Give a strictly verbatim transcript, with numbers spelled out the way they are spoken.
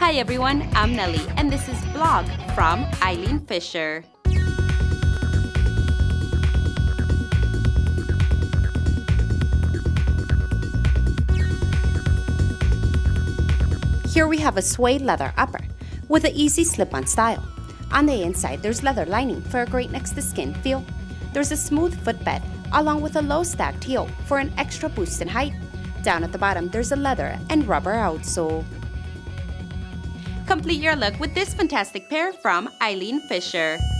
Hi everyone, I'm Nellie and this is Blog from Eileen Fisher. Here we have a suede leather upper with an easy slip-on style. On the inside there's leather lining for a great next to skin feel. There's a smooth footbed along with a low stacked heel for an extra boost in height. Down at the bottom there's a leather and rubber outsole. Complete your look with this fantastic pair from Eileen Fisher.